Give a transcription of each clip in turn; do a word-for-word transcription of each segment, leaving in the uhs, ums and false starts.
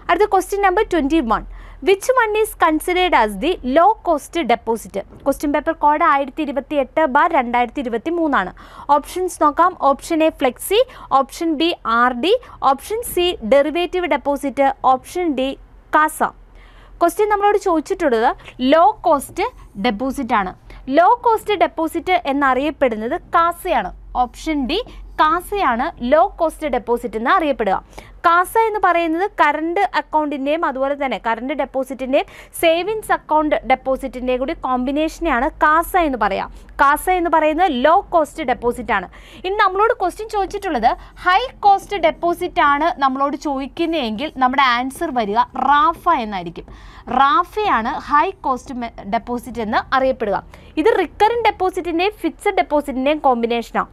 അടുത്ത question number twenty one. Which one is considered as the low cost deposit? Question paper code ആയിരത്തി ഇരുപത്തി എട്ട് bar രണ്ടായിരത്തി ഇരുപത്തി മൂന്നാണ്. ഓപ്ഷൻസ് നോക്കാം. Option A flexi, option B R D, option C derivative deposit, option D CASA. Question നമ്മളോട് ചോദിച്ചിട്ടുള്ളത് low cost deposit ആണ്. ലോ കോസ്റ്റ് ഡെപ്പോസിറ്റ് എന്നറിയപ്പെടുന്നത് കാസയാണ്. ഓപ്ഷൻ ഡി കാസയാണ് ലോ കോസ്റ്റ് ഡെപ്പോസിറ്റ് എന്ന് അറിയപ്പെടുക. കാസ എന്ന് പറയുന്നത് കറണ്ട് അക്കൗണ്ടിൻ്റെയും അതുപോലെ തന്നെ കറണ്ട് ഡെപ്പോസിറ്റിൻ്റെയും സേവിങ്സ് അക്കൗണ്ട് ഡെപ്പോസിറ്റിൻ്റെയും കൂടി കോമ്പിനേഷനെയാണ് കാസ എന്ന് പറയുക. കാസ എന്ന് പറയുന്നത് ലോ കോസ്റ്റ് ഡെപ്പോസിറ്റ് ആണ്. ഇനി നമ്മളോട് ക്വസ്റ്റ്യൻ ചോദിച്ചിട്ടുള്ളത് ഹൈ കോസ്റ്റ് ഡെപ്പോസിറ്റ് ആണ് നമ്മളോട് ചോദിക്കുന്നതെങ്കിൽ നമ്മുടെ ആൻസർ വരിക റാഫ എന്നായിരിക്കും. റാഫയാണ് ഹൈ കോസ്റ്റ് ഡെപ്പോസിറ്റ് എന്ന് അറിയപ്പെടുക. ഇത് റിക്കറിംഗ് ഡെപ്പോസിറ്റിൻ്റെയും ഫിക്സഡ് ഡെപ്പോസിറ്റിൻ്റെയും കോമ്പിനേഷനാണ്.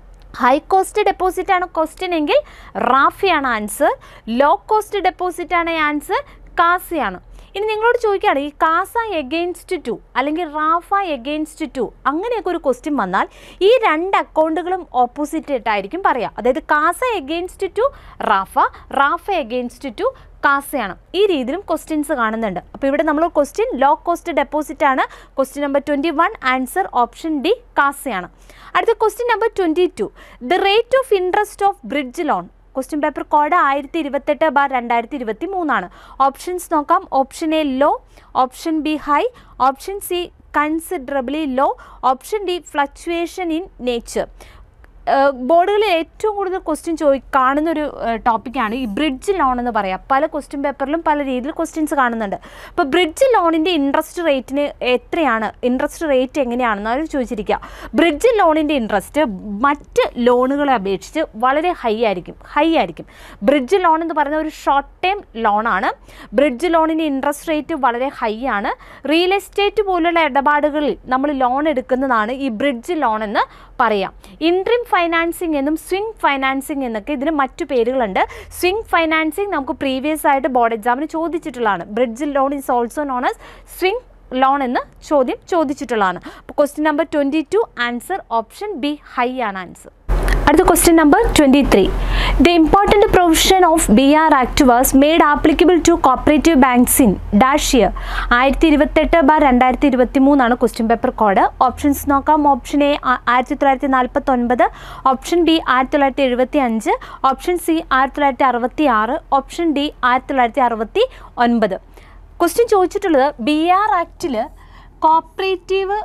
ഹൈ കോസ്റ്റ് ഡെപ്പോസിറ്റ് ആണ് ക്വസ്റ്റ്യൻ എങ്കിൽ റാഫയാണ് ആൻസർ. ലോ കോസ്റ്റ് ഡെപ്പോസിറ്റ് ആണ് ആൻസർ കാസയാണ്. ഇനി നിങ്ങളോട് ചോദിക്കുകയാണ് ഈ കാസ എഗെയിൻസ്റ്റ് ടു അല്ലെങ്കിൽ റാഫ എഗെയിൻസ്റ്റ് ടു അങ്ങനെയൊക്കെ ഒരു ക്വസ്റ്റ്യൻ വന്നാൽ ഈ രണ്ട് അക്കൗണ്ടുകളും ഓപ്പോസിറ്റ് ആയിട്ടായിരിക്കും പറയുക. അതായത് CASA against to RAFA, RAFA against to കാസയാണ്. ഈ രീതിയിലും ക്വസ്റ്റ്യൻസ് കാണുന്നുണ്ട്. അപ്പോൾ ഇവിടെ നമ്മൾ ക്വസ്റ്റ്യൻ ലോ കോസ്റ്റ് ഡെപ്പോസിറ്റ് ആണ്. Question number twenty one answer option D കാസയാണ്. അടുത്ത question number twenty two. The rate of interest of bridge loan. Question paper code ആയിരത്തി ഇരുപത്തെട്ട് ബാർ രണ്ടായിരത്തി ഇരുപത്തി മൂന്നാണ്. ഓപ്ഷൻസ് നോക്കാം. Option A low, option B high, option C considerably low, option D fluctuation in nature. ബോർഡുകളിൽ ഏറ്റവും കൂടുതൽ question ചോദി കാണുന്നൊരു ടോപ്പിക്കാണ് ഈ ബ്രിഡ്ജ് ലോൺ എന്ന് പറയാം. പല ക്വസ്റ്റ്യൻ പേപ്പറിലും പല രീതിയിൽ ക്വസ്റ്റ്യൻസ് കാണുന്നുണ്ട്. അപ്പോൾ ബ്രിഡ്ജ് ലോണിൻ്റെ ഇൻട്രസ്റ്റ് റേറ്റിന് എത്രയാണ്, ഇൻട്രസ്റ്റ് റേറ്റ് എങ്ങനെയാണെന്നാണ് ചോദിച്ചിരിക്കുക. ബ്രിഡ്ജ് ലോണിൻ്റെ ഇൻട്രസ്റ്റ് മറ്റ് ലോണുകളെ അപേക്ഷിച്ച് വളരെ ഹൈ ആയിരിക്കും ഹൈ ആയിരിക്കും ബ്രിഡ്ജ് ലോൺ എന്ന് പറയുന്ന ഒരു ഷോർട്ട് ടേം ലോണാണ്. ബ്രിഡ്ജ് ലോണിൻ്റെ ഇൻട്രസ്റ്റ് റേറ്റ് വളരെ ഹൈ ആണ്. റിയൽ എസ്റ്റേറ്റ് പോലുള്ള ഇടപാടുകളിൽ നമ്മൾ ലോൺ എടുക്കുന്നതാണ് ഈ ബ്രിഡ്ജ് ലോൺ എന്ന് പറയാം. ഇൻട്രീം ഫൈനാൻസിങ് എന്നും സ്വിംഗ് ഫൈനാൻസിങ് എന്നൊക്കെ ഇതിന് മറ്റു പേരുകളുണ്ട്. സ്വിംഗ് ഫൈനാൻസിങ് നമുക്ക് പ്രീവിയസ് ആയിട്ട് ബോർഡ് എക്സാമിന് ചോദിച്ചിട്ടുള്ളതാണ്. Bridge loan is also known as swing loan എന്ന് ചോദ്യം ചോദിച്ചിട്ടുള്ളതാണ്. അപ്പോൾ question number twenty two answer option B high ആണ് ആൻസർ. അടുത്ത question number twenty three. The important provision of B R act was made applicable to cooperative banks in dash year. ആയിരത്തി ഇരുപത്തെട്ട് bar രണ്ടായിരത്തി ഇരുപത്തി മൂന്നാണ് ക്വസ്റ്റ്യൻ പേപ്പർ കോഡ്. ഓപ്ഷൻസ് നോക്കാം. Option A ആയിരത്തി തൊള്ളായിരത്തി നാൽപ്പത്തി ഒൻപത്, ഓപ്ഷൻ ബി ആയിരത്തി തൊള്ളായിരത്തി എഴുപത്തി അഞ്ച്, ഓപ്ഷൻ സി ആയിരത്തി തൊള്ളായിരത്തി അറുപത്തി ആറ്, ഓപ്ഷൻ ഡി ആയിരത്തി തൊള്ളായിരത്തി അറുപത്തി ഒൻപത്. ക്വസ്റ്റ്യൻ ചോദിച്ചിട്ടുള്ളത് ബി ആർ ആക്ടിൽ കോപ്പറേറ്റീവ്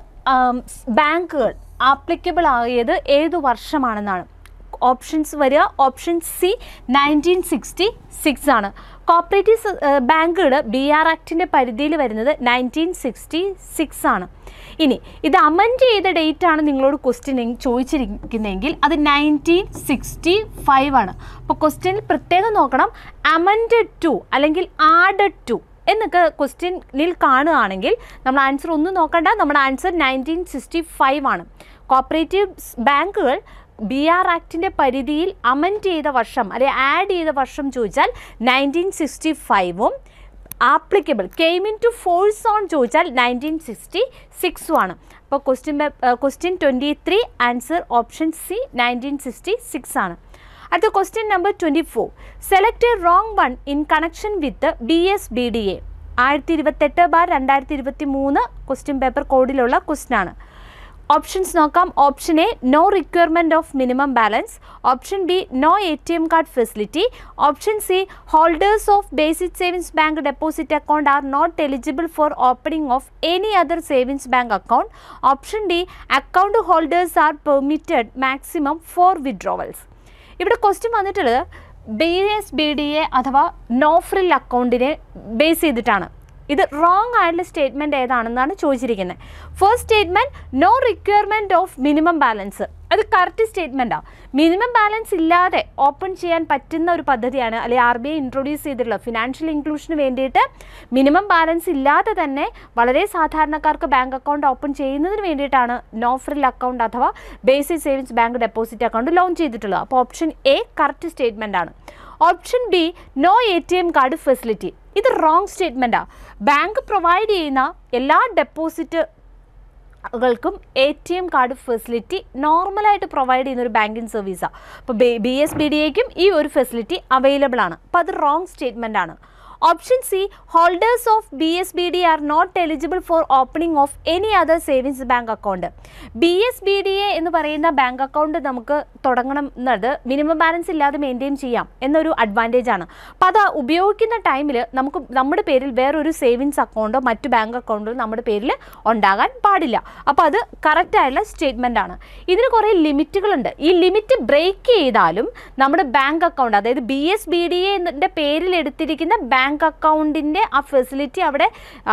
ബാങ്കുകൾ ആപ്ലിക്കബിൾ ആയത് ഏതു വർഷമാണെന്നാണ്. ഓപ്ഷൻസ് വരിക. Option C nineteen sixty six ആണ്. കോപ്പറേറ്റീവ് ബാങ്കുകൾ ബി ആർ ആക്ടിൻ്റെ പരിധിയിൽ വരുന്നത് നയൻറ്റീൻ സിക്സ്റ്റി സിക്സ് ആണ്. ഇനി ഇത് അമെൻഡ് ചെയ്ത ഡേറ്റ് ആണ് നിങ്ങളോട് ക്വസ്റ്റ്യൻ ചോദിച്ചിരിക്കുന്നതെങ്കിൽ അത് നയൻറ്റീൻ സിക്സ്റ്റി ഫൈവ് ആണ്. അപ്പോൾ ക്വസ്റ്റ്യനിൽ പ്രത്യേകം നോക്കണം അമെൻഡഡ് ടു അല്ലെങ്കിൽ ആഡഡ് ടു എന്നൊക്കെ ക്വസ്റ്റ്യനിൽ കാണുകയാണെങ്കിൽ നമ്മൾ ആൻസർ ഒന്നും നോക്കണ്ട. നമ്മുടെ ആൻസർ നയൻറ്റീൻ സിക്സ്റ്റി ഫൈവ് ആണ്. കോപ്പറേറ്റീവ് ബാങ്കുകൾ ബി ആർ ആക്ടിൻ്റെ പരിധിയിൽ അമെൻഡ് ചെയ്ത വർഷം അല്ലെങ്കിൽ ആഡ് ചെയ്ത വർഷം ചോദിച്ചാൽ നയൻറ്റീൻ സിക്സ്റ്റി ഫൈവും applicable came into force on ചോദിച്ചാൽ നയൻറ്റീൻ സിക്സ്റ്റി സിക്സും ആണ്. അപ്പോൾ question question twenty three answer option C nineteen sixty six ആണ്. അടുത്ത question number twenty four. Select a wrong one in connection with B S B D A. ആയിരത്തി ഇരുപത്തെട്ട് bar രണ്ടായിരത്തി ഇരുപത്തി മൂന്ന് ക്വസ്റ്റ്യൻ പേപ്പർ കോഡിലുള്ള ക്വസ്റ്റ്യൻ ആണ്. ഓപ്ഷൻസ് നോക്കാം. Option A no requirement of minimum balance, option B no A T M card facility, option C holders of basic savings bank deposit account are not eligible for opening of any other savings bank account, option D account holders are permitted maximum four withdrawals. ഇവിടെ question വന്നിട്ടുള്ളത് B S B D A അഥവാ no frill അക്കൗണ്ടിനെ base ചെയ്തിട്ടാണ്. ഇത് wrong ആയിട്ടുള്ള statement ഏതാണെന്നാണ് ചോദിച്ചിരിക്കുന്നത്. First statement no requirement of minimum balance, അത് കറക്റ്റ് സ്റ്റേറ്റ്മെൻറ്റാണ്. മിനിമം ബാലൻസ് ഇല്ലാതെ ഓപ്പൺ ചെയ്യാൻ പറ്റുന്ന ഒരു പദ്ധതിയാണ് അല്ലെങ്കിൽ ആർ ബി ഐ ഇൻട്രൊഡ്യൂസ് ചെയ്തിട്ടുള്ളത്. ഫിനാൻഷ്യൽ ഇൻക്ലൂഷന് വേണ്ടിയിട്ട് മിനിമം ബാലൻസ് ഇല്ലാതെ തന്നെ വളരെ സാധാരണക്കാർക്ക് ബാങ്ക് അക്കൗണ്ട് ഓപ്പൺ ചെയ്യുന്നതിന് വേണ്ടിയിട്ടാണ് നോ ഫ്രിൽ അക്കൗണ്ട് അഥവാ basic savings bank deposit account launch ചെയ്തിട്ടുള്ളത്. അപ്പോൾ ഓപ്ഷൻ എ കറക്റ്റ് സ്റ്റേറ്റ്മെൻ്റ് ആണ്. Option B no A T M card facility, ഇത് റോങ് സ്റ്റേറ്റ്മെൻറ്റാണ്. ബാങ്ക് പ്രൊവൈഡ് ചെയ്യുന്ന എല്ലാ ഡെപ്പോസിറ്റുകൾക്കും A T M card facility നോർമലായിട്ട് പ്രൊവൈഡ് ചെയ്യുന്ന ഒരു ബാങ്കിങ് സർവീസാണ്. അപ്പോൾ ബി എസ് ബി ഡി എക്കും ഈ ഒരു ഫെസിലിറ്റി അവൈലബിൾ ആണ്. അപ്പോൾ അത് റോങ് സ്റ്റേറ്റ്മെൻ്റ് ആണ്. Option C holders of B S B D R not eligible for opening of any other savings bank account. B S B D A എന്ന് പറയുന്ന bank account നമുക്ക് തുടങ്ങണം എന്നത് മിനിമം ബാലൻസ് ഇല്ലാതെ മെയിൻറ്റെയിൻ ചെയ്യാം എന്നൊരു advantage ആണ്. അപ്പോൾ അത് ഉപയോഗിക്കുന്ന ടൈമിൽ നമുക്ക് നമ്മുടെ പേരിൽ വേറൊരു സേവിങ്സ് അക്കൗണ്ടോ മറ്റു ബാങ്ക് അക്കൗണ്ടോ നമ്മുടെ പേരിൽ ഉണ്ടാകാൻ പാടില്ല. അപ്പോൾ അത് കറക്റ്റായുള്ള സ്റ്റേറ്റ്മെൻ്റ് ആണ്. ഇതിന് കുറേ ലിമിറ്റുകളുണ്ട്. ഈ ലിമിറ്റ് ബ്രേക്ക് ചെയ്താലും നമ്മുടെ ബാങ്ക് അക്കൗണ്ട്, അതായത് ബി എസ് ബി ഡി എന്റെ പേരിൽ എടുത്തിരിക്കുന്ന ബാങ്ക് അക്കൗണ്ടിൻ്റെ ആ ഫെസിലിറ്റി അവിടെ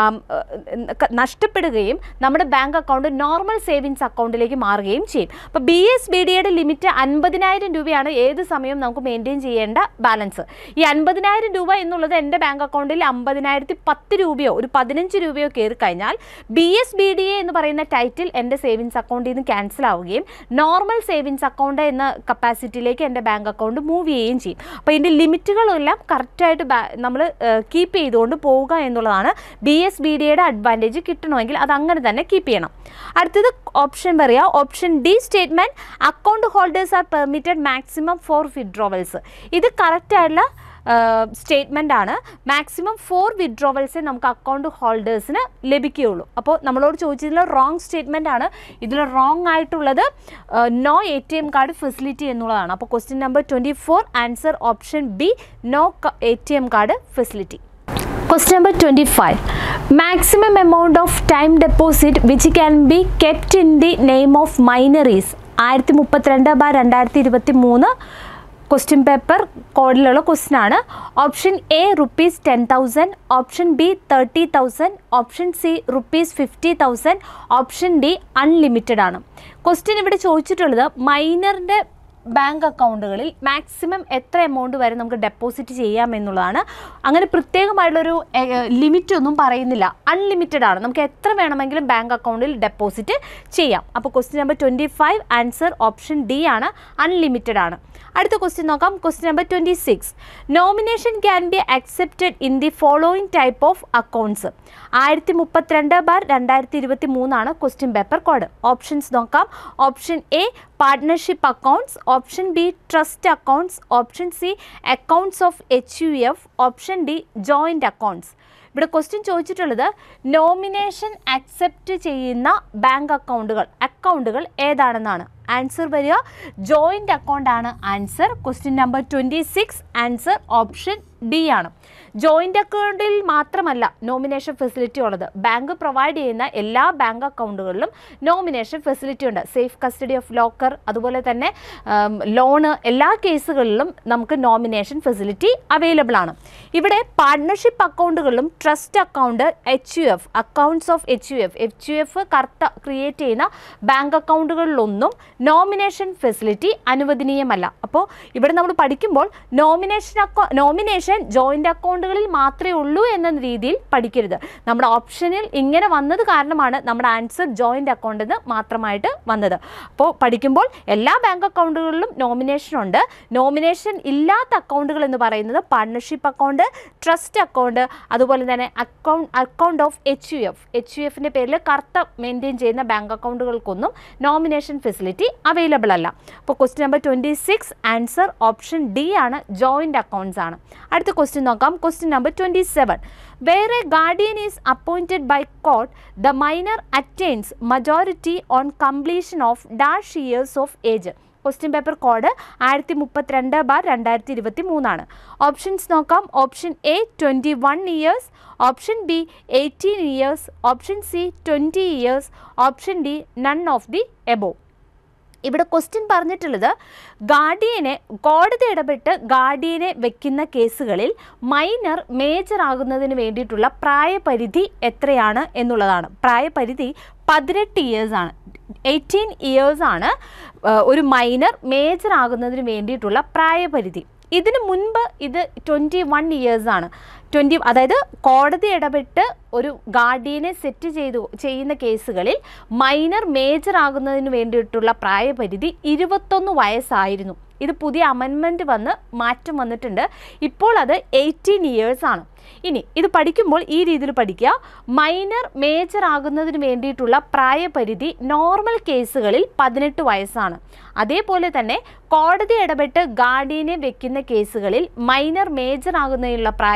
നഷ്ടപ്പെടുകയും നമ്മുടെ ബാങ്ക് അക്കൗണ്ട് നോർമൽ സേവിങ്സ് അക്കൗണ്ടിലേക്ക് മാറുകയും ചെയ്യും. അപ്പോൾ ബി എസ് ബി ഡിയുടെ ലിമിറ്റ് അൻപതിനായിരം രൂപയാണ് ഏത് സമയവും നമുക്ക് മെയിൻറ്റെയിൻ ചെയ്യേണ്ട ബാലൻസ്. ഈ അൻപതിനായിരം രൂപ എന്നുള്ളത് എൻ്റെ ബാങ്ക് അക്കൗണ്ടിൽ അമ്പതിനായിരത്തി പത്ത് രൂപയോ ഒരു പതിനഞ്ച് രൂപയോ കയറി കഴിഞ്ഞാൽ B S B D A എന്ന് പറയുന്ന ടൈറ്റിൽ എൻ്റെ സേവിങ്സ് അക്കൗണ്ടിൽ നിന്ന് ക്യാൻസൽ ആവുകയും നോർമൽ സേവിങ്സ് അക്കൗണ്ട് എന്ന കപ്പാസിറ്റിയിലേക്ക് എൻ്റെ ബാങ്ക് അക്കൗണ്ട് മൂവ് ചെയ്യുകയും ചെയ്യും. അപ്പോൾ ഇതിൻ്റെ ലിമിറ്റുകളെല്ലാം കറക്റ്റായിട്ട് നമ്മൾ കീപ്പ് ചെയ്തുകൊണ്ട് പോവുക എന്നുള്ളതാണ്. ബി എസ് ബി ഡിയുടെ അഡ്വാൻറ്റേജ് കിട്ടണമെങ്കിൽ അത് അങ്ങനെ തന്നെ കീപ്പ് ചെയ്യണം. അടുത്തത് ഓപ്ഷൻ പറയുക, option D statement account holders are permitted maximum four withdrawals. ഇത് കറക്റ്റായിട്ടുള്ള സ്റ്റേറ്റ്മെൻ്റ് ആണ്. മാക്സിമം ഫോർ വിഡ്രോവൽസേ നമുക്ക് അക്കൗണ്ട് ഹോൾഡേഴ്സിന് ലഭിക്കുകയുള്ളൂ. അപ്പോൾ നമ്മളോട് ചോദിച്ചതിൽ റോങ് സ്റ്റേറ്റ്മെൻ്റ് ആണ്. ഇതിൽ റോങ് ആയിട്ടുള്ളത് no A T M card facility എന്നുള്ളതാണ്. അപ്പോൾ question number twenty four answer option B, no A T M card facility. Question number twenty-five. Maximum amount of time deposit which can be kept in the name of minor is ആയിരത്തി മുപ്പത്തിരണ്ട് bar രണ്ടായിരത്തി ഇരുപത്തി മൂന്ന് question paper കോഡിലുള്ള question ആണ്. Option A rupees ten thousand, option B thirty thousand, option C rupees fifty thousand, option D unlimited ആണ്. Question ഇവിടെ ചോദിച്ചിട്ടുള്ളത് മൈനറിൻ്റെ ബാങ്ക് അക്കൗണ്ടുകളിൽ മാക്സിമം എത്ര എമൗണ്ട് വരെ നമുക്ക് ഡെപ്പോസിറ്റ് ചെയ്യാം എന്നുള്ളതാണ്. അങ്ങനെ പ്രത്യേകമായിട്ടുള്ളൊരു ലിമിറ്റ് ഒന്നും പറയുന്നില്ല. അൺലിമിറ്റഡ് ആണ്, നമുക്ക് എത്ര വേണമെങ്കിലും ബാങ്ക് അക്കൗണ്ടിൽ ഡെപ്പോസിറ്റ് ചെയ്യാം. അപ്പോൾ question number twenty five answer option D ആണ്, അൺലിമിറ്റഡ് ആണ്. അടുത്ത ക്വസ്റ്റ്യൻ നോക്കാം. Question number twenty six. Nomination can be accepted in the following type of accounts. ആയിരത്തി മുപ്പത്തിരണ്ട് ബാർ രണ്ടായിരത്തി ഇരുപത്തി മൂന്നാണ് ക്വസ്റ്റ്യൻ പേപ്പർ കോഡ്. ഓപ്ഷൻസ് നോക്കാം. Option A partnership accounts, option B trust accounts, option C accounts of H U F, option D joint accounts. ഇവിടെ question ചോദിച്ചിട്ടുള്ളത് nomination accept ചെയ്യുന്ന bank അക്കൗണ്ടുകൾ അക്കൗണ്ടുകൾ ഏതാണെന്നാണ്. ആൻസർ വരിക ജോയിൻ്റ് അക്കൗണ്ട് ആണ് answer. Question number twenty six answer option D ആണ്. Joint അക്കൗണ്ടിൽ മാത്രമല്ല നോമിനേഷൻ ഫെസിലിറ്റി ഉള്ളത്. ബാങ്ക് പ്രൊവൈഡ് ചെയ്യുന്ന എല്ലാ ബാങ്ക് അക്കൗണ്ടുകളിലും നോമിനേഷൻ ഫെസിലിറ്റി ഉണ്ട്. സേഫ് കസ്റ്റഡി ഓഫ് ലോക്കർ, അതുപോലെ തന്നെ ലോണ്, എല്ലാ കേസുകളിലും നമുക്ക് നോമിനേഷൻ ഫെസിലിറ്റി അവൈലബിൾ ആണ്. ഇവിടെ പാർട്ട്ണർഷിപ്പ് അക്കൗണ്ടുകളിലും trust account, H U F accounts of H U F H U F karta create ചെയ്യുന്ന ബാങ്ക് അക്കൗണ്ടുകളിലൊന്നും നോമിനേഷൻ ഫെസിലിറ്റി അനുവദനീയമല്ല. അപ്പോൾ ഇവിടെ നമ്മൾ പഠിക്കുമ്പോൾ നോമിനേഷൻ അക്കൗ നോമിനേഷൻ ജോയിൻ്റ് അക്കൗണ്ടുകളിൽ മാത്രമേ ഉള്ളൂ എന്ന രീതിയിൽ പഠിക്കരുത്. നമ്മുടെ ഓപ്ഷനിൽ ഇങ്ങനെ വന്നത് കാരണമാണ് നമ്മുടെ ആൻസർ ജോയിൻ്റ് അക്കൗണ്ട് എന്ന് മാത്രമായിട്ട് വന്നത്. അപ്പോൾ പഠിക്കുമ്പോൾ എല്ലാ ബാങ്ക് അക്കൗണ്ടുകളിലും നോമിനേഷൻ ഉണ്ട്. നോമിനേഷൻ ഇല്ലാത്ത അക്കൗണ്ടുകൾ എന്ന് പറയുന്നത് പാർട്ട്ണർഷിപ്പ് അക്കൗണ്ട്, ട്രസ്റ്റ് അക്കൗണ്ട്, അതുപോലെ തന്നെ account account of H U F H U എഫിൻ്റെ പേരിൽ കർത്ത മെയിൻറ്റെയിൻ ചെയ്യുന്ന ബാങ്ക് അക്കൗണ്ടുകൾക്കൊന്നും നോമിനേഷൻ ഫെസിലിറ്റി അവൈലബിൾ അല്ല. അപ്പോൾ question number twenty six answer option D ആണ്, ജോയിൻ്റ് അക്കൗണ്ട്സ് ആണ്. അടുത്ത ക്വസ്റ്റ്യൻ നോക്കാം. Question number twenty seven. Where a guardian is appointed by court, the minor attains majority on completion of dash years of age. Question paper code ആയിരത്തി മുപ്പത്തിരണ്ട് bar രണ്ടായിരത്തി ഇരുപത്തി മൂന്നാണ്. Options നോക്കാം. Option A twenty one years, option B eighteen years, option C twenty years, option D none of the above. ഇവിടെ question പറഞ്ഞിട്ടുള്ളത് ഗാർഡിയനെ കോടതി ഇടപെട്ട് ഗാർഡിയനെ വെക്കുന്ന കേസുകളിൽ മൈനർ മേജർ ആകുന്നതിന് വേണ്ടിയിട്ടുള്ള പ്രായപരിധി എത്രയാണ് എന്നുള്ളതാണ്. പ്രായപരിധി പതിനെട്ട് ഇയേഴ്സാണ്. എയ്റ്റീൻ ഇയേഴ്സാണ് ഒരു മൈനർ മേജർ ആകുന്നതിന് വേണ്ടിയിട്ടുള്ള പ്രായപരിധി. ഇതിന് മുൻപ് ഇത് ട്വൻറ്റി വൺ ഇയേഴ്സാണ്. ട്വൻറ്റി അതായത് കോടതി ഇടപെട്ട് ഒരു ഗാർഡിയനെ സെറ്റ് ചെയ്തു ചെയ്യുന്ന കേസുകളിൽ മൈനർ മേജർ ആകുന്നതിന് വേണ്ടിയിട്ടുള്ള പ്രായപരിധി ഇരുപത്തൊന്ന് വയസ്സായിരുന്നു. ഇത് പുതിയ അമെൻമെൻറ്റ് വന്ന് മാറ്റം വന്നിട്ടുണ്ട്. ഇപ്പോൾ അത് എയ്റ്റീൻ ഇയേഴ്സാണ്. ഇനി ഇത് പഠിക്കുമ്പോൾ ഈ രീതിയിൽ പഠിക്കുക. മൈനർ മേജർ ആകുന്നതിന് വേണ്ടിയിട്ടുള്ള പ്രായപരിധി നോർമൽ കേസുകളിൽ പതിനെട്ട് വയസ്സാണ്. അതേപോലെ തന്നെ കോടതി ഇടപെട്ട് ഗാർഡിയനെ വെക്കുന്ന കേസുകളിൽ മൈനർ മേജർ ആകുന്നതിനുള്ള പ്രായപരിധി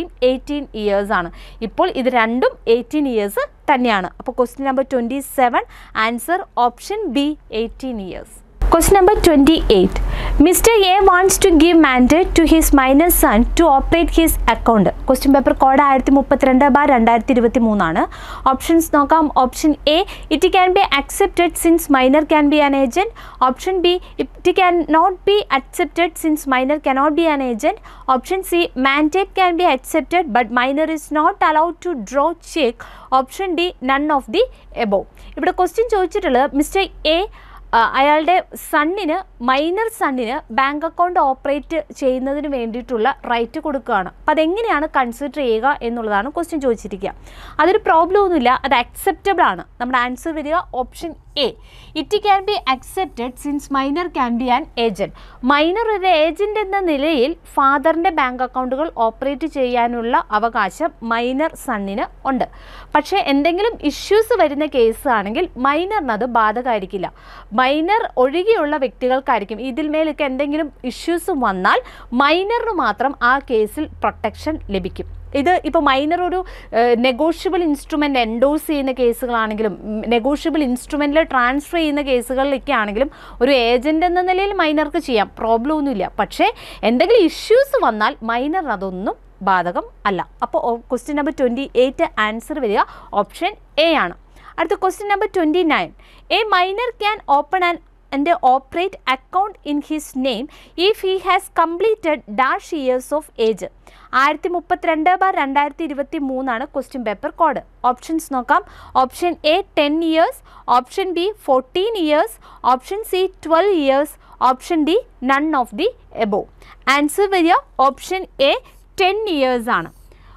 സെയിം എയ്റ്റീൻ ഇയേഴ്സ് ആണ്. ഇപ്പോൾ ഇത് രണ്ടും എയ്റ്റീൻ ഇയേഴ്സ് തന്നെയാണ്. അപ്പോൾ question number twenty seven answer option B eighteen years. Question number twenty-eight. Mister A wants to give mandate to his minor son to operate his account. Question paper code ആയിരത്തി മുപ്പത്തിരണ്ട് bar രണ്ടായിരത്തി ഇരുപത്തി മൂന്നാണ്. Options നോക്കാം. Option A, it can be accepted since minor can be an agent. Option B, it can not be accepted since minor cannot be an agent. Option C, mandate can be accepted but minor is not allowed to draw cheque. Option D, none of the above. ഇവിടെ question ചോദിച്ചിട്ടുള്ളത് mister A അയാളുടെ സണ്ണിന് minor സണ്ണിന് bank account operate ചെയ്യുന്നതിന് വേണ്ടിയിട്ടുള്ള right കൊടുക്കുകയാണ്. അപ്പോൾ അതെങ്ങനെയാണ് കൺസിഡർ ചെയ്യുക എന്നുള്ളതാണ് ക്വസ്റ്റ്യൻ ചോദിച്ചിരിക്കുക. അതൊരു പ്രോബ്ലം ഒന്നുമില്ല, അത് അക്സെപ്റ്റബിൾ ആണ്. നമ്മുടെ ആൻസർ വരിക option A, it can be accepted since minor can be an agent. Minor ഒരു ഏജൻറ്റ് എന്ന നിലയിൽ ഫാദറിൻ്റെ ബാങ്ക് അക്കൗണ്ടുകൾ ഓപ്പറേറ്റ് ചെയ്യാനുള്ള അവകാശം മൈനർ സണ്ണിന് ഉണ്ട്. പക്ഷേ എന്തെങ്കിലും ഇഷ്യൂസ് വരുന്ന കേസ് ആണെങ്കിൽ മൈനറിനത് ബാധകമായിരിക്കില്ല. മൈനർ ഒഴികെയുള്ള വ്യക്തികൾക്കായിരിക്കും ഇതിൽ മേലൊക്കെ എന്തെങ്കിലും ഇഷ്യൂസ് വന്നാൽ മൈനറിന് മാത്രം ആ കേസിൽ പ്രൊട്ടക്ഷൻ ലഭിക്കും. ഇത് ഇപ്പോൾ മൈനർ ഒരു നെഗോഷ്യബിൾ ഇൻസ്ട്രുമെൻ്റ് എൻഡോഴ്സ് ചെയ്യുന്ന കേസുകളാണെങ്കിലും നെഗോഷ്യബിൾ ഇൻസ്ട്രുമെൻറ്റിൽ ട്രാൻസ്ഫർ ചെയ്യുന്ന കേസുകളിലൊക്കെ ആണെങ്കിലും ഒരു ഏജൻറ്റ് എന്ന നിലയിൽ മൈനർക്ക് ചെയ്യാം, പ്രോബ്ലം ഒന്നുമില്ല. പക്ഷേ എന്തെങ്കിലും ഇഷ്യൂസ് വന്നാൽ മൈനറിന് അതൊന്നും ബാധകം അല്ല. അപ്പോൾ question number twenty eight answer വരിക ഓപ്ഷൻ എ ആണ്. അടുത്ത question number twenty nine. A minor can open and and operate account in his name if he has completed dash years of age. ആയിരത്തി മുപ്പത്തിരണ്ട് ബാർ രണ്ടായിരത്തി ഇരുപത്തി മൂന്നാണ് question paper code. Options നോക്കാം. Option A ten years, option B fourteen years, option C twelve years, option D none of the above. Answer വരിക option A ten years ആണ്.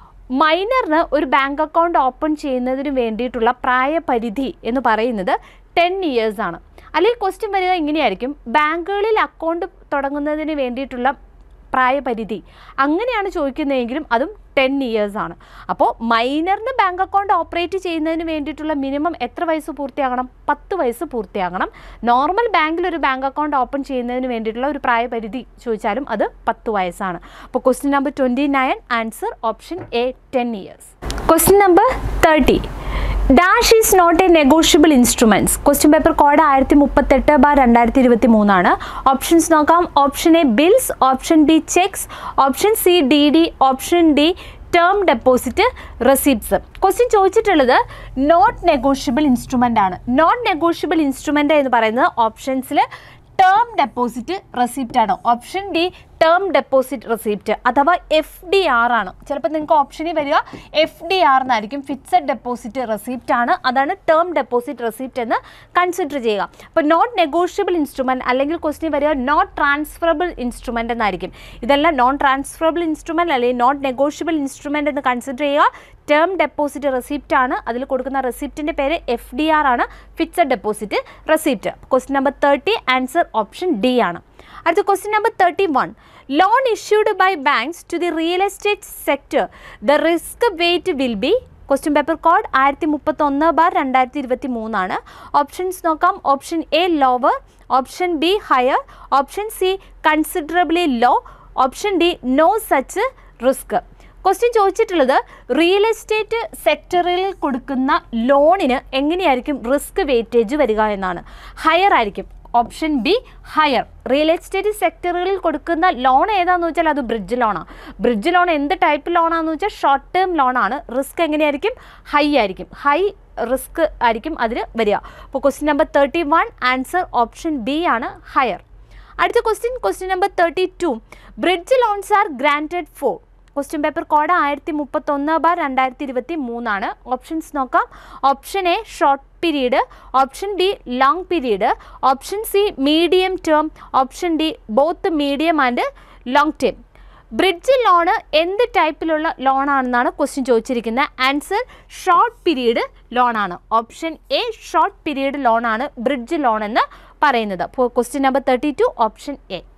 മൈനറിന് ഒരു ബാങ്ക് അക്കൗണ്ട് ഓപ്പൺ ചെയ്യുന്നതിന് വേണ്ടിയിട്ടുള്ള പ്രായപരിധി എന്ന് പറയുന്നത് ടെൻ ഇയേഴ്സ് ആണ്. അല്ലെങ്കിൽ ക്വസ്റ്റ്യൻ വരിക ഇങ്ങനെയായിരിക്കും, ബാങ്കുകളിൽ അക്കൗണ്ട് തുടങ്ങുന്നതിന് വേണ്ടിയിട്ടുള്ള പ്രായപരിധി അങ്ങനെയാണ് ചോദിക്കുന്നതെങ്കിലും അതും ടെൻ ഇയേഴ്സ് ആണ്. അപ്പോൾ മൈനറിന് ബാങ്ക് അക്കൗണ്ട് ഓപ്പറേറ്റ് ചെയ്യുന്നതിന് വേണ്ടിയിട്ടുള്ള മിനിമം എത്ര വയസ്സ് പൂർത്തിയാകണം? പത്ത് വയസ്സ് പൂർത്തിയാകണം. നോർമൽ ബാങ്കിൽ ഒരു ബാങ്ക് അക്കൗണ്ട് ഓപ്പൺ ചെയ്യുന്നതിന് വേണ്ടിയിട്ടുള്ള ഒരു പ്രായപരിധി ചോദിച്ചാലും അത് പത്ത് വയസ്സാണ്. അപ്പോൾ question number twenty nine answer option A ten years. Question number thirty. Dash is not a negotiable instruments. Question paper code ആയിരത്തി മുപ്പത്തെട്ട് ബാർ രണ്ടായിരത്തി ഇരുപത്തി മൂന്നാണ്. ഓപ്ഷൻസ് നോക്കാം. Option A bills, option B cheques, option C D D, option D term deposit receipts. Question ചോദിച്ചിട്ടുള്ളത് not negotiable instrument ആണ്. Not negotiable instrument എന്ന് പറയുന്നത് ഓപ്ഷൻസിൽ ടേം ഡെപ്പോസിറ്റ് റെസിപ്റ്റ് ആണ്. Option D term deposit receipt അഥവാ F D R ആണ്. ചിലപ്പോൾ നിങ്ങൾക്ക് ഓപ്ഷനിൽ വരിക എഫ് ഡി ആർ എന്നായിരിക്കും, ഫിക്സഡ് ഡെപ്പോസിറ്റ് റെസിപ്റ്റ് ആണ്. അതാണ് ടേം ഡെപ്പോസിറ്റ് റെസിപ്റ്റ് എന്ന് കൺസിഡർ ചെയ്യുക. അപ്പോൾ നോട്ട് നെഗോഷ്യബിൾ ഇൻസ്ട്രുമെൻറ്റ് അല്ലെങ്കിൽ ക്വസ്റ്റ്യൻ വരിക നോട്ട് ട്രാൻസ്ഫറബിൾ ഇൻസ്ട്രുമെൻ്റ് എന്നായിരിക്കും. ഇതെല്ലാം നോൺ ട്രാൻസ്ഫറബിൾ ഇൻസ്ട്രുമെൻറ്റ് അല്ലെങ്കിൽ നോട്ട് നെഗോഷ്യബിൾ ഇൻസ്ട്രുമെൻ്റ് എന്ന് കൺസിഡർ ചെയ്യുക. ടേം ഡെപ്പോസിറ്റ് റെസിപ്റ്റ് ആണ്. അതിൽ കൊടുക്കുന്ന റെസിപ്റ്റിൻ്റെ പേര് എഫ് ഡി ആർ ആണ്, fixed deposit receipt. Question number thirty answer option D ആണ്. അടുത്ത question number thirty one. Loan issued by banks to the real estate sector, the risk weight will be. Question paper code ആയിരത്തി മുപ്പത്തൊന്ന് bar രണ്ടായിരത്തി ഇരുപത്തി മൂന്നാണ്. Options നോക്കാം. Option A lower, option B higher, option C considerably low, option D no such risk. Question ചോദിച്ചിട്ടുള്ളത് real estate സെക്ടറിൽ കൊടുക്കുന്ന ലോണിന് എങ്ങനെയായിരിക്കും റിസ്ക് വെയിറ്റേജ് വരിക എന്നാണ്. ഹയർ ആയിരിക്കും. Option B higher. Real estate സെക്ടറുകളിൽ കൊടുക്കുന്ന ലോൺ ഏതാണെന്ന് വെച്ചാൽ അത് ബ്രിഡ്ജ് ലോണാണ്. ബ്രിഡ്ജ് ലോൺ എന്ത് ടൈപ്പ് ലോണാണെന്ന് വെച്ചാൽ ഷോർട്ട് ടേം ലോണാണ്. റിസ്ക് എങ്ങനെയായിരിക്കും? ഹൈ ആയിരിക്കും. ഹൈ റിസ്ക് ആയിരിക്കും അതിൽ വരിക. അപ്പോൾ question number thirty one answer option B ആണ്, ഹയർ. അടുത്ത question question number thirty two. Bridge loans are granted for. Question paper code ആയിരത്തി മുപ്പത്തൊന്ന് ബാർ രണ്ടായിരത്തി ഇരുപത്തി മൂന്നാണ്. ഓപ്ഷൻസ് നോക്കാം. Option A short period, option B long period, option C medium term, option D both medium and long term. Bridge loan എന്ത് ടൈപ്പിലുള്ള ലോണാണെന്നാണ് question ചോദിച്ചിരിക്കുന്നത്. ആൻസർ ഷോർട്ട് പീരീഡ് ലോണാണ്. ഓപ്ഷൻ എ ഷോർട്ട് പീരീഡ് ലോണാണ് ബ്രിഡ്ജ് ലോൺ എന്ന് പറയുന്നത്. അപ്പോൾ question number thirty two option A.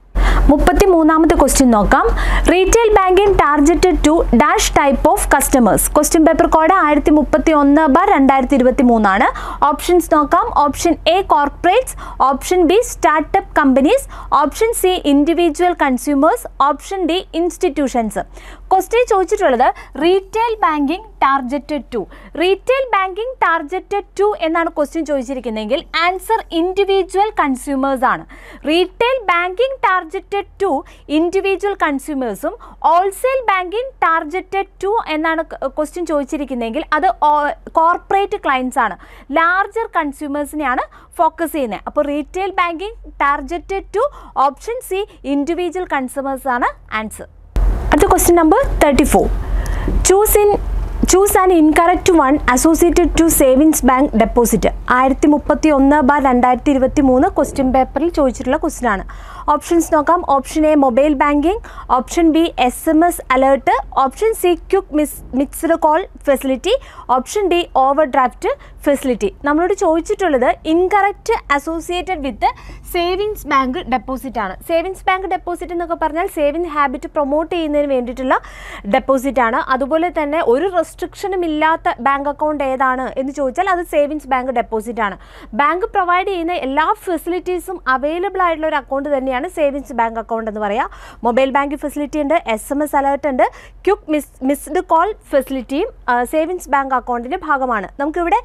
മുപ്പത്തി മൂന്നാമത്തെ ക്വസ്റ്റ്യൻ നോക്കാം. Retail banking targeted to dash type of customers. Question paper code ആയിരത്തി മുപ്പത്തി ഒന്ന് ബാർ രണ്ടായിരത്തി ഇരുപത്തി മൂന്നാണ്. ഓപ്ഷൻസ് നോക്കാം. Option A corporates, option B startup companies, option C individual consumers, option D institutions. Question ചോദിച്ചിട്ടുള്ളത് retail banking targeted to. Retail banking targeted to എന്നാണ് question ചോദിച്ചിരിക്കുന്നതെങ്കിൽ ആൻസർ ഇൻഡിവിജ്വൽ കൺസ്യൂമേഴ്സ് ആണ്. Retail banking targeted to individual കൺസ്യൂമേഴ്സും wholesale banking targeted to എന്നാണ് question ചോദിച്ചിരിക്കുന്നതെങ്കിൽ അത് corporate clients ആണ്, larger കൺസ്യൂമേഴ്സിനെയാണ് ഫോക്കസ് ചെയ്യുന്നത്. അപ്പോൾ retail banking targeted to option C individual consumers ആണ് ആൻസർ. അടുത്ത question number thirty four. Choose in choose an incorrect one associated to savings bank deposit. ആയിരത്തി മുപ്പത്തി ഒന്ന് ബാർ രണ്ടായിരത്തി ഇരുപത്തി മൂന്ന് ക്വസ്റ്റ്യൻ പേപ്പറിൽ ചോദിച്ചിട്ടുള്ള ക്വസ്റ്റ്യൻ ആണ്. ഓപ്ഷൻസ് നോക്കാം. Option A mobile banking, option B S M S alert, option C quick miss mixed call facility, option D overdraft facility. നമ്മളോട് ചോദിച്ചിട്ടുള്ളത് incorrect associated with savings bank deposit ആണ്. Savings bank deposit എന്നൊക്കെ പറഞ്ഞാൽ saving habit promote ചെയ്യുന്നതിന് വേണ്ടിയിട്ടുള്ള deposit ആണ്. അതുപോലെ തന്നെ ഒരു റെസ്ട്രിക്ഷനും ഇല്ലാത്ത ബാങ്ക് അക്കൗണ്ട് ഏതാണ് എന്ന് ചോദിച്ചാൽ അത് സേവിങ്സ് ബാങ്ക് ഡെപ്പോസിറ്റ് ആണ്. ബാങ്ക് പ്രൊവൈഡ് ചെയ്യുന്ന എല്ലാ ഫെസിലിറ്റീസും അവൈലബിൾ ആയിട്ടുള്ള ഒരു അക്കൗണ്ട് തന്നെയാണ് സേവിങ്സ് ബാങ്ക് അക്കൗണ്ട് എന്ന് പറയാം. മൊബൈൽ ബാങ്കിങ് ഫെസിലിറ്റി ഉണ്ട്, എസ് എം എസ് അലേർട്ട് ഉണ്ട്, ക്വിക്ക് മിസ് മിസ്ഡ് കോൾ ഫെസിലിറ്റിയും സേവിങ്സ് ബാങ്ക് അക്കൗണ്ടിൻ്റെ ഭാഗമാണ്. നമുക്കിവിടെ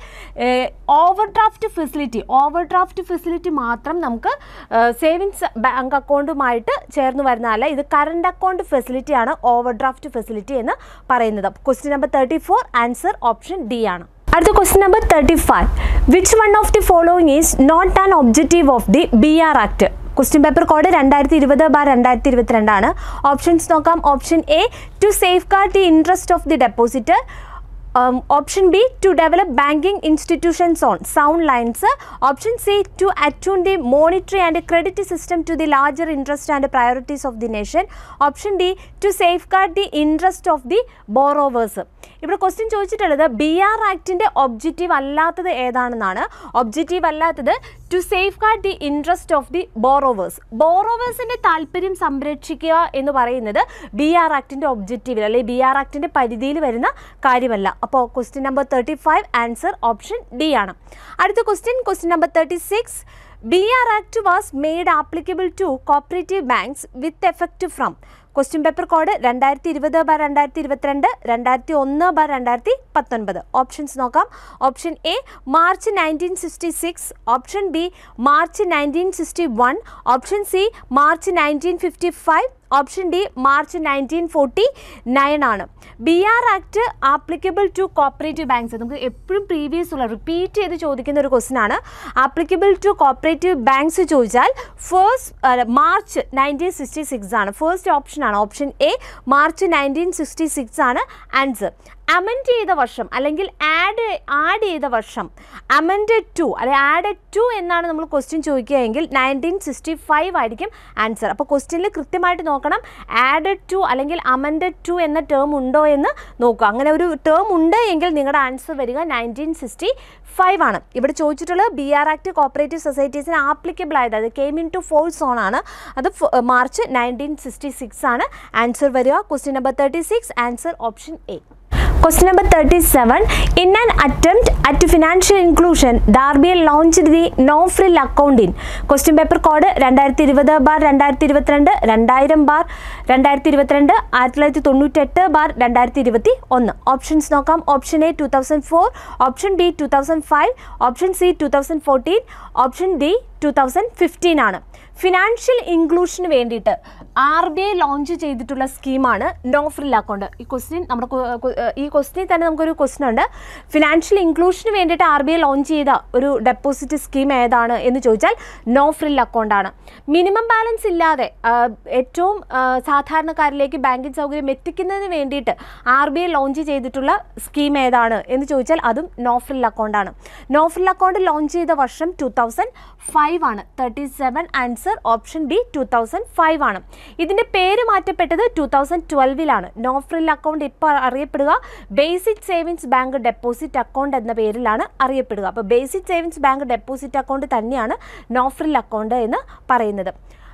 overdraft facility overdraft facility മാത്രം നമുക്ക് സേവിങ്സ് ബാങ്ക് അക്കൗണ്ടുമായിട്ട് ചേർന്ന് വരുന്നതല്ല, ഇത് കറണ്ട് അക്കൗണ്ട് ഫെസിലിറ്റിയാണ് ഓവർ ഡ്രാഫ്റ്റ് ഫെസിലിറ്റി എന്ന് പറയുന്നത്. Question number thirty four answer option D ആണ്. അടുത്ത question number thirty five. Which one of the following is not an objective of the B R act. Question paper code രണ്ടായിരത്തി ഇരുപത് bar രണ്ടായിരത്തി ഇരുപത്തിരണ്ടാണ്. Options നോക്കാം. Option A to safeguard the interest of the deposit, Um, option B to develop banking institutions on sound lines, option C to attune the monetary and credit system to the larger interest and priorities of the nation, option D to safeguard the interest of the borrowers. ഇവിടെ question ചോദിച്ചിട്ടുള്ളത് B R ആക്ടിൻ്റെ objective അല്ലാത്തത് ഏതാണെന്നാണ്. Objective അല്ലാത്തത് to safeguard the interest of the borrowers. ബോറോവേഴ്സിൻ്റെ താല്പര്യം സംരക്ഷിക്കുക എന്ന് പറയുന്നത് ബി ആർ ആക്ടിൻ്റെ ഒബ്ജക്റ്റീവിൽ അല്ലെങ്കിൽ ബി ആർ ആക്ടിൻ്റെ പരിധിയിൽ വരുന്ന കാര്യമല്ല. അപ്പോൾ question number thirty five answer option D ആണ്. അടുത്ത question question number thirty six. B R act was made applicable to cooperative banks with effect from. Question paper code രണ്ടായിരത്തി ഇരുപത് ബാർ രണ്ടായിരത്തി ഇരുപത്തിരണ്ട്, രണ്ടായിരത്തി ഒന്ന് ബാർ രണ്ടായിരത്തി പത്തൊൻപത്. ഓപ്ഷൻസ് നോക്കാം. Option A March nineteen sixty six, option B March nineteen sixty one, option C March nineteen fifty five, option D March nineteen forty nine ആണ്. B R act applicable to cooperative banks. നമുക്ക് എപ്പോഴും previous ഉള്ള repeat ചെയ്ത് ചോദിക്കുന്ന ഒരു question ആണ്. Applicable to cooperative banks ചോദിച്ചാൽ first March nineteen sixty six ആണ്. ഫസ്റ്റ് ഓപ്ഷൻ ആണ് option A March nineteen sixty six ആണ് ആൻസർ. അമെൻഡ് ചെയ്ത വർഷം അല്ലെങ്കിൽ ആഡ് ആഡ് ചെയ്ത വർഷം അമെൻഡഡ് ടു അല്ലെങ്കിൽ ആഡഡ് ടു എന്നാണ് നമ്മൾ ക്വസ്റ്റ്യൻ ചോദിക്കുകയെങ്കിൽ നയൻറ്റീൻ സിക്സ്റ്റി ഫൈവ് ആയിരിക്കും ആൻസർ. അപ്പോൾ ക്വസ്റ്റ്യനിൽ കൃത്യമായിട്ട് നോക്കണം ആഡഡ് ടു അല്ലെങ്കിൽ അമെൻഡഡ് ടു എന്ന ടേം ഉണ്ടോ എന്ന് നോക്കുക. അങ്ങനെ ഒരു ടേം ഉണ്ട് എങ്കിൽ നിങ്ങളുടെ ആൻസർ വരിക നയൻറ്റീൻ സിക്സ്റ്റി ഫൈവ് ആണ്. ഇവിടെ ചോദിച്ചിട്ടുള്ളത് ബി ആർ ആക്ട് കോപ്പറേറ്റീവ് സൊസൈറ്റീസിന് ആപ്ലിക്കബിൾ ആയത് അത് came into force on ആണ്. അത് മാർച്ച് നയൻറ്റീൻ സിക്സ്റ്റി സിക്സ് ആണ് ആൻസർ വരിക. Question number thirty six answer option A. Question number thirty-seven. In an attempt at financial inclusion, the R B I launched the No Frill Account in. Question paper code രണ്ടായിരത്തി ഇരുപത് bar രണ്ടായിരത്തി ഇരുപത്തിരണ്ട്, രണ്ടായിരം bar രണ്ടായിരത്തി ഇരുപത്തിരണ്ട്, ആയിരത്തി തൊള്ളായിരത്തി തൊണ്ണൂറ്റെട്ട് ബാർ രണ്ടായിരത്തി ഇരുപത്തി ഒന്ന്. ഓപ്ഷൻസ് നോക്കാം. Option A two thousand four, option B two thousand five, option C two thousand fourteen, option D two thousand fifteen ആണ്. ഫിനാൻഷ്യൽ ഇൻക്ലൂഷന് വേണ്ടിയിട്ട് ആർ ബി ഐ ലോഞ്ച് ചെയ്തിട്ടുള്ള സ്കീമാണ് നോ ഫ്രിൽ അക്കൗണ്ട്. ഈ ക്വസ്റ്റ്യൻ നമ്മുടെ ഈ ക്വസ്റ്റ്യനിൽ തന്നെ നമുക്കൊരു ക്വസ്റ്റ്യൻ ഉണ്ട്. ഫിനാൻഷ്യൽ ഇൻക്ലൂഷന് വേണ്ടിയിട്ട് ആർ ബി ഐ ലോഞ്ച് ചെയ്ത ഒരു ഡെപ്പോസിറ്റ് സ്കീം ഏതാണ് എന്ന് ചോദിച്ചാൽ നോ ഫ്രിൽ അക്കൗണ്ടാണ്. മിനിമം ബാലൻസ് ഇല്ലാതെ ഏറ്റവും സാധാരണക്കാരിലേക്ക് ബാങ്കിങ് സൗകര്യം എത്തിക്കുന്നതിന് വേണ്ടിയിട്ട് ആർ ബി ഐ ലോഞ്ച് ചെയ്തിട്ടുള്ള സ്കീം ഏതാണ് എന്ന് ചോദിച്ചാൽ അതും നോ ഫ്രിൽ അക്കൗണ്ടാണ്. നോ ഫ്രിൽ അക്കൗണ്ട് ലോഞ്ച് ചെയ്ത വർഷം ടു തൗസൻഡ് ഫൈവ് ആണ്. Thirty seven answer option B two thousand five ആണ്. ഇതിൻ്റെ പേര് മാറ്റപ്പെട്ടത് ടു തൗസൻഡ് ട്വൽവിലാണ്. നോ ഫ്രിൽ അക്കൗണ്ട് ഇപ്പോൾ അറിയപ്പെടുക basic savings bank deposit account എന്ന പേരിലാണ് അറിയപ്പെടുക. അപ്പോൾ basic savings bank deposit account തന്നെയാണ് നോ ഫ്രിൽ അക്കൗണ്ട് എന്ന് പറയുന്നത്.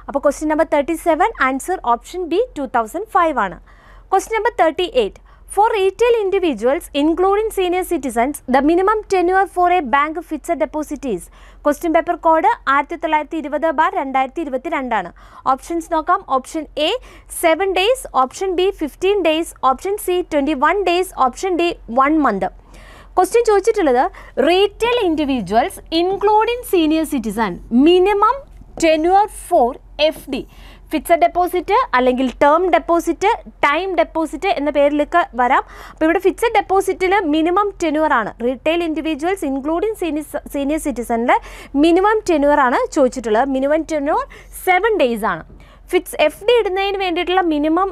അപ്പോൾ question number thirty seven answer option B two thousand five ആണ്. Question number thirty eight. For retail individuals, including senior citizens, the minimum tenure for a bank fixed deposit is. Question paper code ആയിരത്തി തൊള്ളായിരത്തി ഇരുപത് bar രണ്ടായിരത്തി ഇരുപത്തി രണ്ടാണ്. Options നോക്കാം. Option A seven days, option B fifteen days, option C twenty one days, option D one month. Question ചോദിച്ചിട്ടുള്ളത് retail individuals including senior citizen minimum tenure for F D, fixed deposit അല്ലെങ്കിൽ term deposit, time deposit എന്ന പേരിലൊക്കെ വരാം. അപ്പോൾ ഇവിടെ fixed ഡെപ്പോസിറ്റിൽ minimum tenure ആണ്. Retail individuals including senior senior സിറ്റിസണിലെ മിനിമം ടെന്യൂർ ആണ് ചോദിച്ചിട്ടുള്ളത്. മിനിമം ടെന്യൂർ സെവൻ ഡേയ്സ് ആണ്. ഫിക്സ് എഫ് ഡി ഇടുന്നതിന് വേണ്ടിയിട്ടുള്ള മിനിമം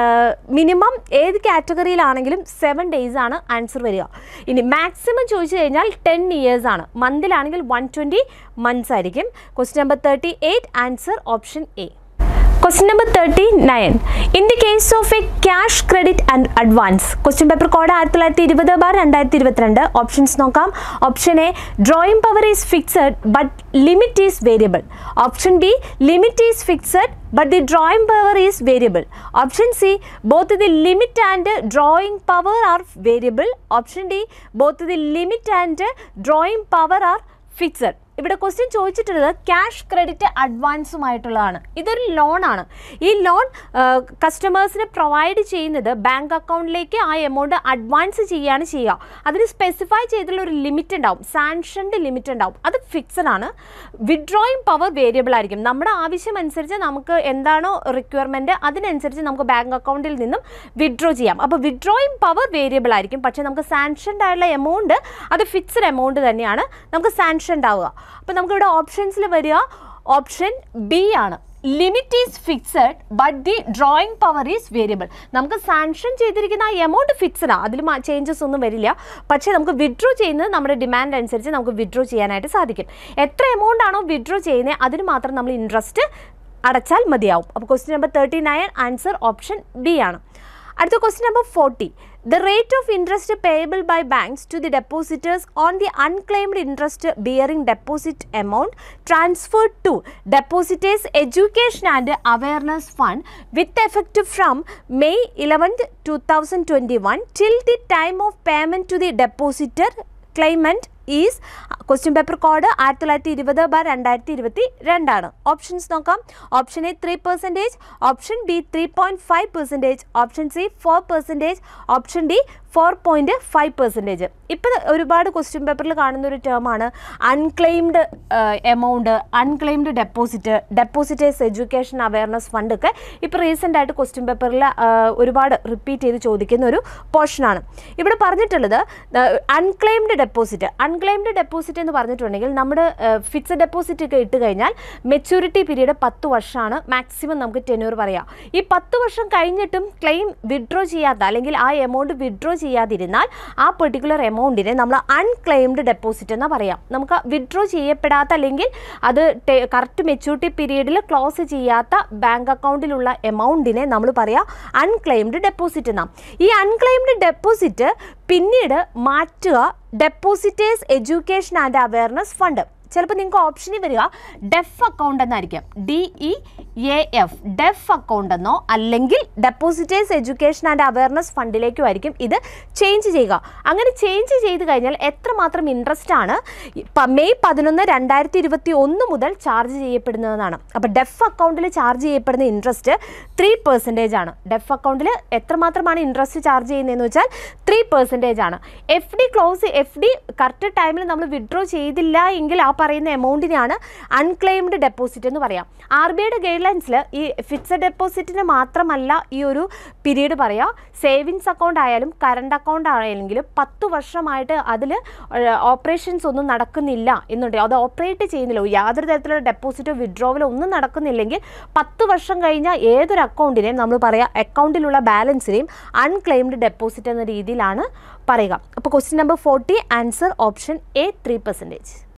മിനിമം ഏത് കാറ്റഗറിയിലാണെങ്കിലും സെവൻ ഡേയ്സ് ആണ് ആൻസർ വരിക. ഇനി മാക്സിമം ചോദിച്ചു കഴിഞ്ഞാൽ ടെൻ ഇയേഴ്സ് ആണ്. മന്തിലാണെങ്കിൽ വൺ ട്വൻറ്റി മന്ത്സ് ആയിരിക്കും. Question number thirty eight answer option A. Question number thirty-nine. In the case of a cash credit and advance, question paper code ആയിരത്തി തൊള്ളായിരത്തി ഇരുപത് ബാർ രണ്ടായിരത്തി ഇരുപത്തിരണ്ട്. ഓപ്ഷൻസ് നോക്കാം. Option A drawing power is fixed but limit is variable. Option B limit is fixed but the drawing power is variable. Option C both the limit and drawing power are variable. Option D both the limit and drawing power are fixed. ഇവിടെ question ചോദിച്ചിട്ടുള്ളത് cash credit അഡ്വാൻസുമായിട്ടുള്ളതാണ്. ഇതൊരു ലോണാണ്. ഈ loan കസ്റ്റമേഴ്സിന് provide ചെയ്യുന്നത് bank അക്കൗണ്ടിലേക്ക് ആ എമൗണ്ട് അഡ്വാൻസ് ചെയ്യുകയാണ് ചെയ്യുക. അതിന് സ്പെസിഫൈ ചെയ്തിട്ടുള്ള ഒരു ലിമിറ്റ് ഉണ്ടാവും, സാങ്ഷൻഡ് ലിമിറ്റ് ഉണ്ടാവും. അത് ഫിക്സഡ് ആണ്. വിഡ്രോയിങ് പവർ വേരിയബിൾ ആയിരിക്കും. നമ്മുടെ ആവശ്യം അനുസരിച്ച് നമുക്ക് എന്താണോ റിക്വയർമെൻറ്റ് അതിനനുസരിച്ച് നമുക്ക് ബാങ്ക് അക്കൗണ്ടിൽ നിന്നും വിഡ്രോ ചെയ്യാം. അപ്പോൾ വിഡ്രോയിങ് പവർ വേരിയബിൾ ആയിരിക്കും. പക്ഷേ നമുക്ക് സാങ്ഷൻഡ് ആയിട്ടുള്ള എമൗണ്ട് അത് ഫിക്സഡ് എമൗണ്ട് തന്നെയാണ് നമുക്ക് സാങ്ഷൻഡ് ആവുക. അപ്പോൾ നമുക്കിവിടെ ഓപ്ഷൻസിൽ വരിക ഓപ്ഷൻ ബി ആണ്. Limit is fixed but the drawing power is variable. നമുക്ക് സാങ്ഷൻ ചെയ്തിരിക്കുന്ന ആ എമൗണ്ട് ഫിക്സഡ് ആണ്, അതിൽ ചേഞ്ചസ് ഒന്നും വരില്ല. പക്ഷേ നമുക്ക് വിഡ്രോ ചെയ്യുന്നത് നമ്മുടെ ഡിമാൻഡ് അനുസരിച്ച് നമുക്ക് വിഡ്രോ ചെയ്യാനായിട്ട് സാധിക്കും. എത്ര എമൗണ്ട് ആണോ വിഡ്രോ ചെയ്യുന്നത് അതിന് മാത്രം നമ്മൾ ഇൻട്രസ്റ്റ് അടച്ചാൽ മതിയാവും. അപ്പോൾ question number thirty nine answer option B ആണ്. അടുത്ത question number forty. The rate of interest payable by banks to the depositors on the unclaimed interest bearing deposit amount transferred to Depositors Education and Awareness Fund with effect from May eleventh twenty twenty-one till the time of payment to the depositor claimant is. Question paper code ആയിരത്തി തൊള്ളായിരത്തി ഇരുപത് bar രണ്ടായിരത്തി ഇരുപത്തി രണ്ടാണ്. Options നോക്കാം. Option A three percentage, option B three point five percentage, option C four percentage, option D four point five percentage. ഇപ്പോൾ ഒരുപാട് question പേപ്പറിൽ കാണുന്ന ഒരു ടേമാണ് unclaimed amount, unclaimed deposit, depositors education awareness fund ഒക്കെ ഇപ്പോൾ റീസെൻ്റ് ആയിട്ട് ക്വസ്റ്റ്യൻ പേപ്പറിൽ ഒരുപാട് റിപ്പീറ്റ് ചെയ്ത് ചോദിക്കുന്ന ഒരു പോർഷനാണ്. ഇവിടെ പറഞ്ഞിട്ടുള്ളത് അൺക്ലെയിംഡ് ഡെപ്പോസിറ്റ്. അൺക്ലെയിംഡ് ഡെപ്പോസിറ്റ് എന്ന് പറഞ്ഞിട്ടുണ്ടെങ്കിൽ നമ്മുടെ ഫിക്സഡ് ഡെപ്പോസിറ്റ് ഒക്കെ ഇട്ട് കഴിഞ്ഞാൽ മെച്യൂരിറ്റി പീരീഡ് പത്ത് വർഷമാണ് മാക്സിമം നമുക്ക് ടെന്യൂർ പറയാം. ഈ പത്ത് വർഷം കഴിഞ്ഞിട്ടും ക്ലെയിം വിഡ്രോ ചെയ്യാത്ത അല്ലെങ്കിൽ ആ എമൗണ്ട് വിഡ്രോ ചെയ്യാതിരുന്നാൽ ആ പെർട്ടിക്കുലർ എമൗണ്ടിനെ നമ്മൾ അൺക്ലെയിംഡ് ഡെപ്പോസിറ്റ് എന്ന് പറയാം. നമുക്ക് വിഡ്രോ ചെയ്യപ്പെടാത്ത അല്ലെങ്കിൽ അത് കറക്റ്റ് മെച്യൂരിറ്റി പീരീഡിൽ ക്ലോസ് ചെയ്യാത്ത ബാങ്ക് അക്കൗണ്ടിലുള്ള എമൗണ്ടിനെ നമ്മൾ പറയാം അൺക്ലെയിംഡ് ഡെപ്പോസിറ്റ് എന്നാണ്. ഈ അൺക്ലെയിംഡ് ഡെപ്പോസിറ്റ് പിന്നീട് മാറ്റുക depositors education and awareness fund. ചിലപ്പോൾ നിങ്ങൾക്ക് ഓപ്ഷനിൽ വരിക ഡെഫ് അക്കൗണ്ട് എന്നായിരിക്കും, D E A F, DEAF account എന്നോ അല്ലെങ്കിൽ ഡെപ്പോസിറ്റേഴ്സ് എഡ്യൂക്കേഷൻ ആൻഡ് അവയർനെസ് ഫണ്ടിലേക്കും ആയിരിക്കും ഇത് ചേഞ്ച് ചെയ്യുക. അങ്ങനെ ചേഞ്ച് ചെയ്ത് കഴിഞ്ഞാൽ എത്രമാത്രം ഇൻട്രസ്റ്റ് ആണ് മെയ് പതിനൊന്ന് രണ്ടായിരത്തി ഇരുപത്തി ഒന്ന് മുതൽ ചാർജ് ചെയ്യപ്പെടുന്നതെന്നാണ്. അപ്പോൾ ഡെഫ് അക്കൗണ്ടിൽ ചാർജ് ചെയ്യപ്പെടുന്ന ഇൻട്രസ്റ്റ് ത്രീ പെർസെൻറ്റേജ് ആണ്. ഡെഫ് അക്കൗണ്ടിൽ എത്രമാത്രമാണ് ഇൻട്രസ്റ്റ് ചാർജ് ചെയ്യുന്നതെന്ന് വെച്ചാൽ ത്രീ പെർസെൻറ്റേജ് ആണ്. F D close F D correct ടൈമിൽ നമ്മൾ വിഡ്രോ ചെയ്തില്ല എങ്കിൽ ആ പറയുന്ന എമൗണ്ടിനെയാണ് അൺക്ലെയിംഡ് ഡെപ്പോസിറ്റ് എന്ന് പറയാം. ആർ ബി ഐയുടെ ഗൈഡ് ലൈൻസിൽ ഈ ഫിക്സഡ് ഡെപ്പോസിറ്റിന് മാത്രമല്ല ഈ ഒരു പീരീഡ് പറയാം. സേവിങ്സ് അക്കൗണ്ട് ആയാലും കറണ്ട് അക്കൗണ്ട് ആയാലെങ്കിലും പത്ത് വർഷമായിട്ട് അതിൽ ഓപ്പറേഷൻസ് ഒന്നും നടക്കുന്നില്ല എന്നുണ്ടെങ്കിൽ അത് ഓപ്പറേറ്റ് ചെയ്യുന്നില്ല, യാതൊരു തരത്തിലുള്ള ഡെപ്പോസിറ്റോ വിഡ്രോവലോ ഒന്നും നടക്കുന്നില്ലെങ്കിൽ പത്ത് വർഷം കഴിഞ്ഞാൽ ഏതൊരു അക്കൗണ്ടിനെയും നമ്മൾ പറയാം അക്കൗണ്ടിലുള്ള ബാലൻസിനെയും അൺക്ലെയിംഡ് ഡെപ്പോസിറ്റ് എന്ന രീതിയിലാണ് പറയുക. അപ്പോൾ question number forty answer option A three percentage.